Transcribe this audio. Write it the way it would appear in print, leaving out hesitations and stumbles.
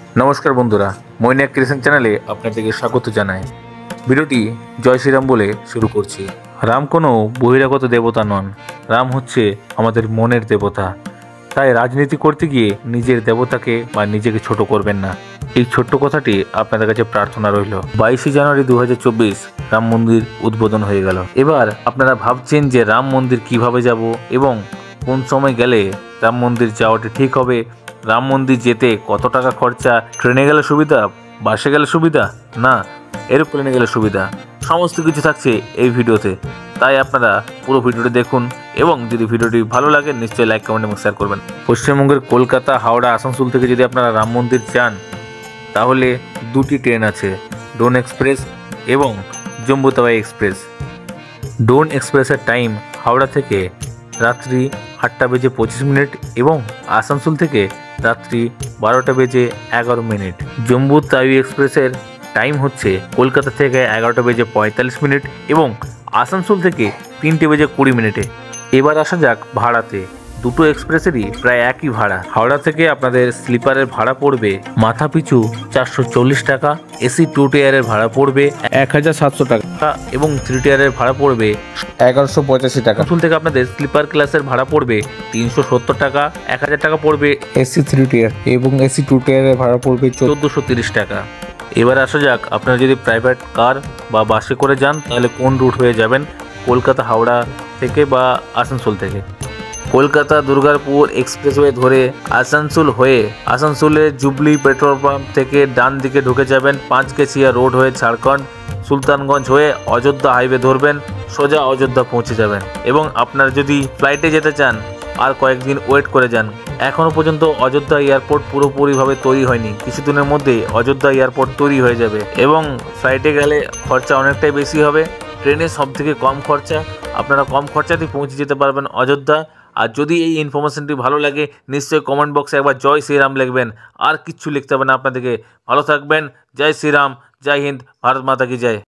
নমস্কার বন্ধুরা, মৈনাক ক্রিয়েশন চ্যানেলে আপনাদেরকে স্বাগত জানাই। ভিডিওটি জয় শ্রীরাম বলে শুরু করছি। রাম কোনো বহিরাগত দেবতা নন, রাম হচ্ছে আমাদের মনের দেবতা। তাই রাজনীতি করতে গিয়ে নিজের দেবতাকে বা নিজেকে ছোট করবেন না। এই ছোট্ট কথাটি আপনাদের কাছে প্রার্থনা রইল। 22 জানুয়ারি 2024 রাম মন্দির উদ্বোধন হয়ে গেল। এবার আপনারা ভাবছেন যে রাম মন্দির কিভাবে যাব এবং কোন সময় গেলে রাম মন্দির যাওয়াটা ঠিক হবে, রাম মন্দির যেতে কত টাকা খরচা, ট্রেনে গেলে সুবিধা, বাসে গেলে সুবিধা, না এরোপ্লেনে গেলে সুবিধা, সমস্ত কিছু থাকছে এই ভিডিওতে। তাই আপনারা পুরো ভিডিওটি দেখুন এবং যদি ভিডিওটি ভালো লাগে নিশ্চয়ই লাইক, কমেন্ট এবং শেয়ার করবেন। পশ্চিমবঙ্গের কলকাতা, হাওড়া, আসানসোল থেকে যদি আপনারা রাম মন্দির যান তাহলে দুটি ট্রেন আছে, ডোন এক্সপ্রেস এবং জম্মু তাওয়াই এক্সপ্রেস। ডোন এক্সপ্রেসের টাইম হাওড়া থেকে রাত্রি 8:25 এবং আসানসোল থেকে রাত্রি 12:11। জম্মু তাওয়াই এক্সপ্রেসের টাইম হচ্ছে কলকাতা থেকে 11:45 এবং আসানসোল থেকে 3:20। এবার আসা যাক ভাড়াতে। দুটো এক্সপ্রেসেরই প্রায় একই ভাড়া। হাওড়া থেকে আপনাদের স্লিপারের ভাড়া পড়বে মাথা পিছু 440 টাকা, এসি 2 টায়ারের ভাড়া পড়বে 1700 টাকা এবং 3 টায়ারের ভাড়া পড়বে 1185 টাকা। আসানসোল থেকে আপনাদের স্লিপার ক্লাসের ভাড়া পড়বে 370 টাকা, 1000 টাকা পড়বে এসি 3 টায়ার এবং এসি 2 টায়ারের ভাড়া পড়বে 1430 টাকা। এবার আসা যাক আপনারা যদি প্রাইভেট কার বা বাসে করে যান তাহলে কোন রুট হয়ে যাবেন, কলকাতা হাওড়া থেকে বা আসানসোল থেকে। কলকাতা দুর্গাপুর এক্সপ্রেসওয়ে ধরে আসানসোল হয়ে আসানসোলে জুবলি পেট্রোল পাম্প থেকে ডান দিকে ঢুকে যাবেন, 5 রোড হয়ে ঝাড়খণ্ড, সুলতানগঞ্জ হয়ে অযোধ্যা হাইওয়ে ধরবেন, সোজা অযোধ্যা পৌঁছে যাবেন। এবং আপনারা যদি ফ্লাইটে যেতে চান আর কয়েকদিন ওয়েট করে যান। এখনও পর্যন্ত অযোধ্যা এয়ারপোর্ট পুরোপুরিভাবে তৈরি হয়নি, কিছুদিনের মধ্যে অযোধ্যা এয়ারপোর্ট তৈরি হয়ে যাবে এবং ফ্লাইটে গেলে খরচা অনেকটাই বেশি হবে। ট্রেনে সবথেকে কম খরচা, আপনারা কম খরচাতেই পৌঁছে যেতে পারবেন অযোধ্যা। আর যদি এই ইনফরমেশনটি ভালো লাগে নিশ্চয়ই কমেন্ট বক্সে একবার জয় শ্রীরাম লিখবেন, আর কিচ্ছু লিখতে হবে না আপনাদেরকে। ভালো থাকবেন। জয় শ্রীরাম, জয় হিন্দ, ভারত মাতা কি জয়।